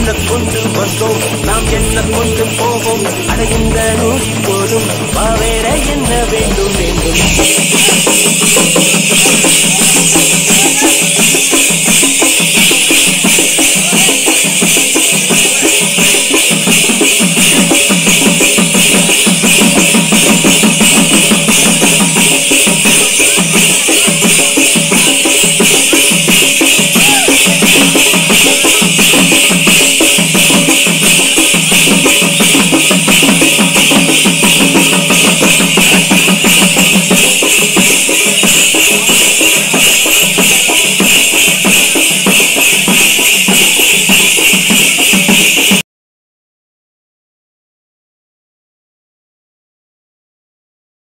என்ன கொண்டு வந்தோம், நாம் என்ன கொண்டு போவோம். அட இந்த நூறி போதும், வேற என்ன வேண்டும் வேண்டும்.